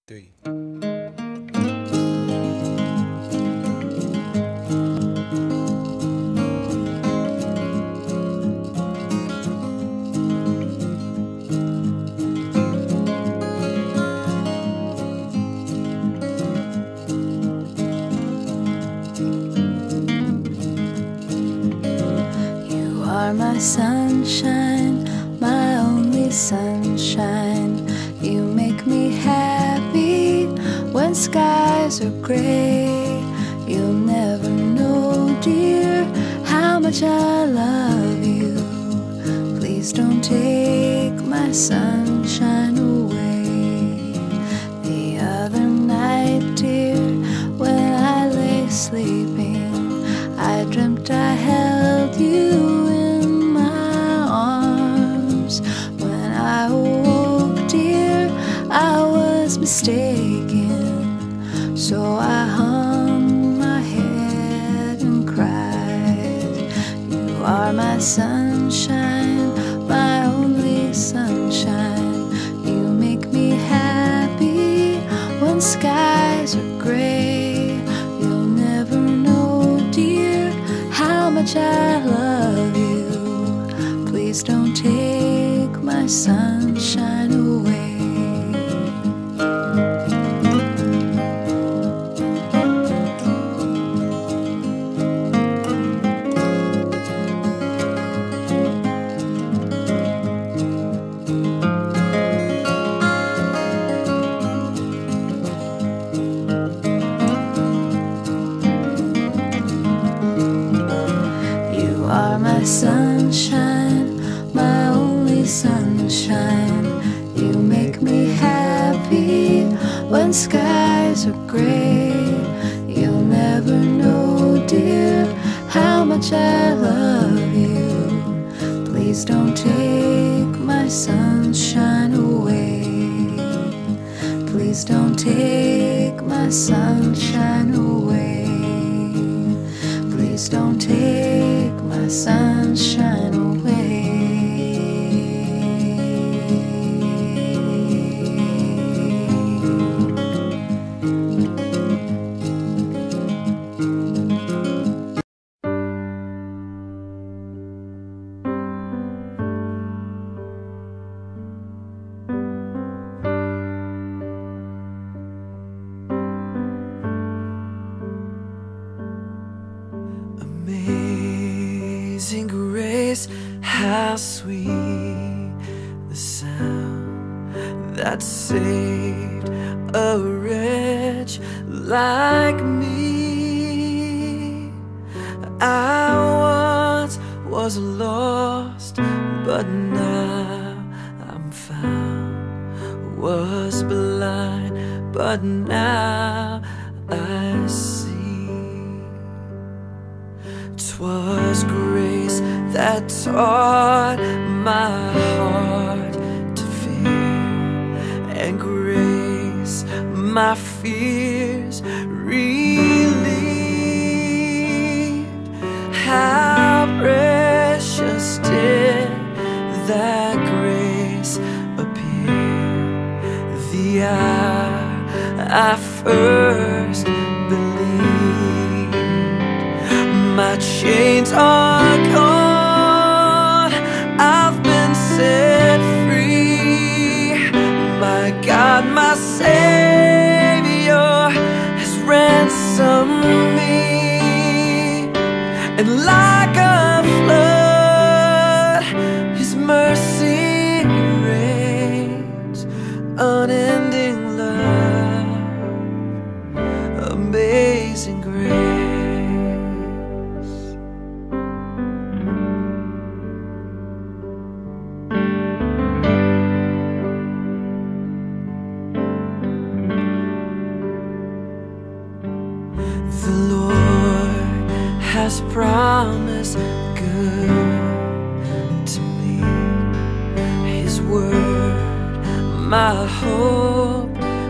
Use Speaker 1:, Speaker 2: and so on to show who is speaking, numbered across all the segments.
Speaker 1: three.
Speaker 2: You are my sunshine, my only sunshine. You make me happy when skies are gray. You'll never know, dear, how much I love you. Please don't take my sunshine away. The other night, dear, when I lay sleeping, I dreamt I held you in my arms. When I awoke, dear, I was mistaken. So I hung my head and cried. You are my sunshine, my only sunshine. You make me happy when skies are gray. You'll never know, dear, how much I love you. Please don't take my sunshine away. You are my sunshine, my only sunshine. You make me happy when skies are gray. You'll never know, dear, how much I love you. Please don't take my sunshine away. Please don't take my sunshine away. Please don't take my sunshine away.
Speaker 3: Amazing grace, how sweet the sound that saved a wretch like me. I once was lost, but now I'm found. Was blind, but now I see. 'Twas grace that taught my heart to fear, and grace my fears relieved. How precious did that grace appear the hour I first believed. My chains are gone, I've been set free. My God, my Savior has ransomed me. And like a flood, His mercy reigns. Unending love, amazing grace. The Lord has promised good to me. His word, my hope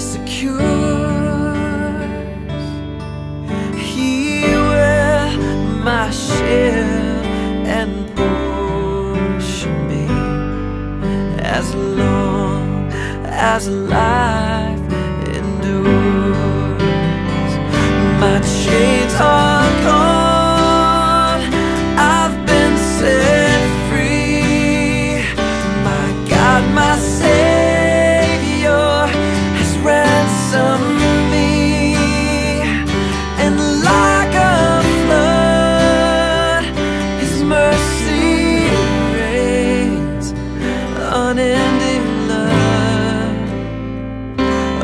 Speaker 3: secures. He will my shield and portion me, as long as life endures.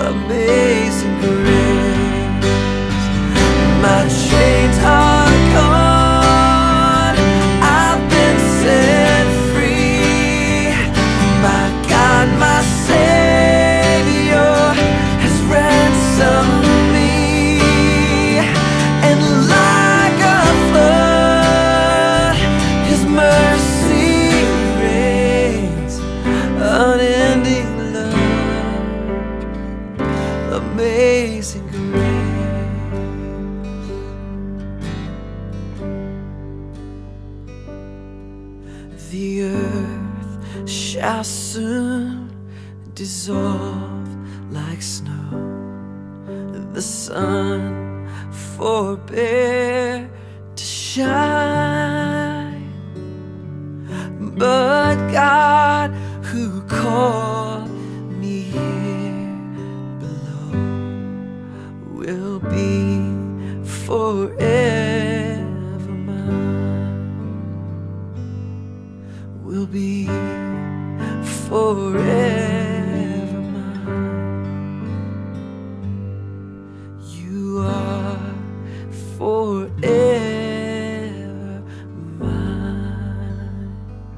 Speaker 3: Amazing grace, my chains are gone, I've been set free. My God, my Savior has ransomed me, and like a flood His mercy reigns, unending love, amazing grace. The earth shall soon dissolve like snow, the sun forbear to shine, but God who called me here below will be forever mine, will be forever mine. You are forever mine.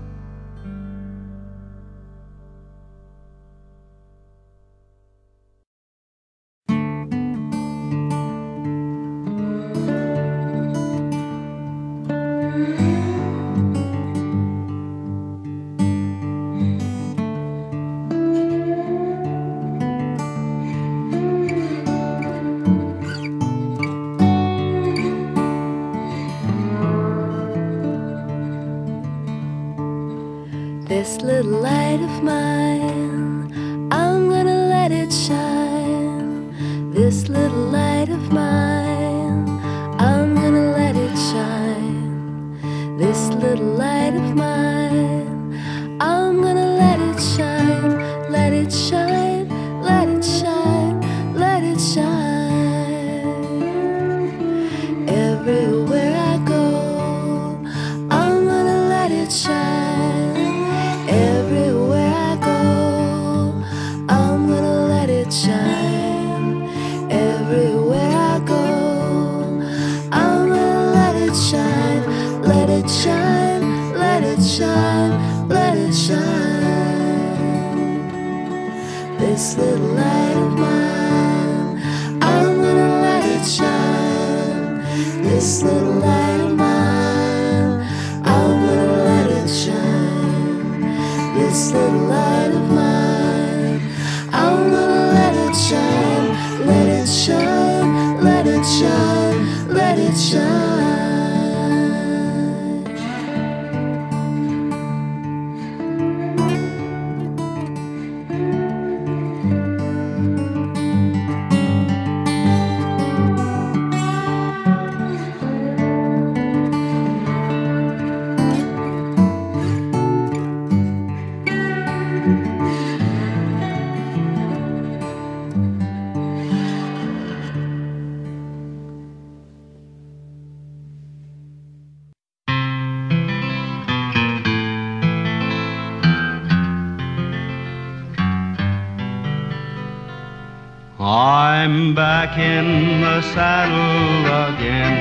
Speaker 2: This little light of mine, I'm gonna let it shine. This little light of mine, I'm gonna let it shine. This little light of mine, I'm gonna let it shine. Let it shine, let it shine, let it shine. Everywhere I go, I'm gonna let it shine. Everywhere I go, I'm gonna let it shine. Everywhere I go, I'm gonna let it shine. Let it shine, let it shine, let it shine. This little light of mine, I'm gonna let it shine. This little light of mine, I'm gonna let it shine. This little light of mine, I'm gonna let it shine. Let it shine, let it shine, let it shine.
Speaker 1: I'm back in the saddle again,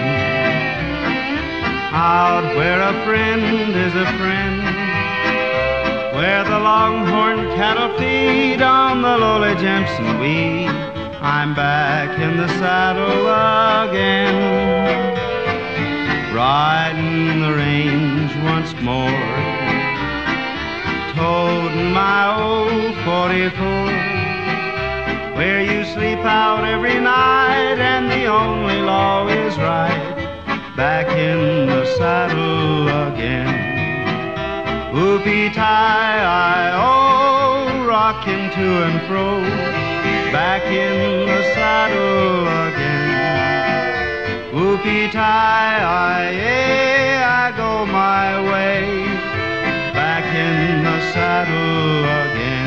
Speaker 1: out where a friend is a friend, where the longhorn cattle feed on the lowly Jemson weed. I'm back in the saddle again, riding the range once more, toting my old 44, where you sleep out every night and the only law is right. Back in the saddle again, whoopee-tie-I-oh, rocking to and fro. Back in the saddle again, whoopee-tie-I-yeah, I go my way. Back in the saddle again.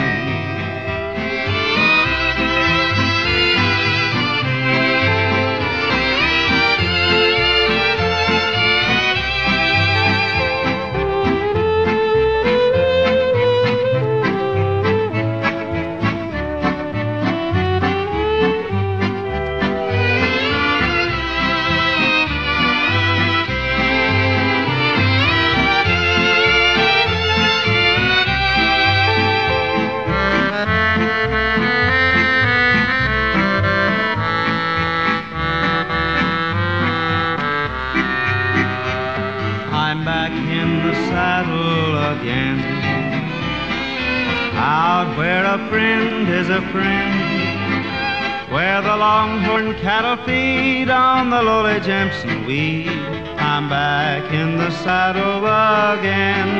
Speaker 1: out where a friend is a friend, where the longhorn cattle feed on the lowly Jemson weed. I'm back in the saddle again,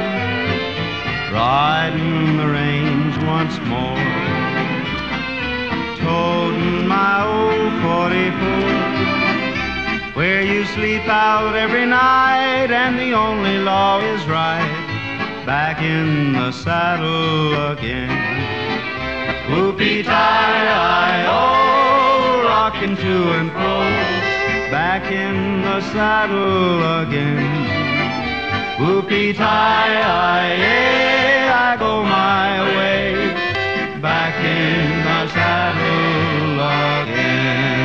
Speaker 1: riding the range once more, toting my old 44, where you sleep out every night and the only law is right. Back in the saddle again. Whoopee-tie-I-oh, rocking to and fro. Back in the saddle again. Whoopee-tie-I-yeah, I go my way. Back in the saddle again.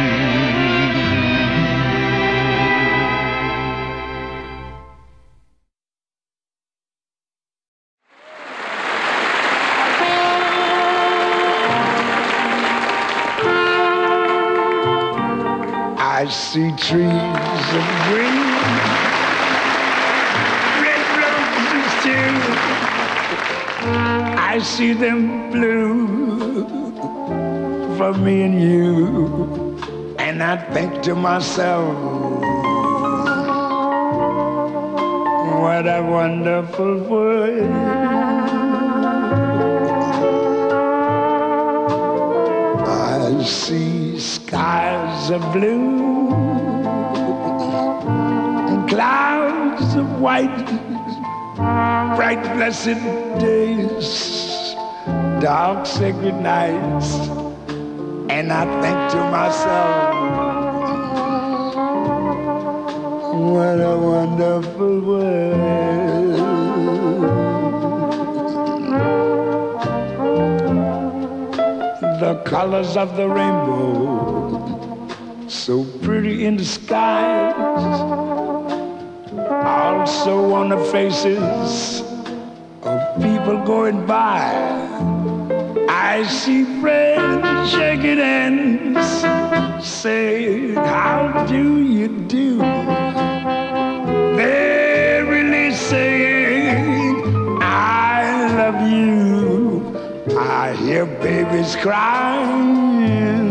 Speaker 4: I see trees of green, red roses too. I see them blue for me and you. And I think to myself, what a wonderful world. I see skies of blue and clouds of white, bright blessed days, dark sacred nights, and I think to myself, what a wonderful world. The colors of the rainbow, so pretty in the skies, also on the faces of people going by. I see friends shaking hands, saying, how do you do? They're really saying, I love you. I hear babies crying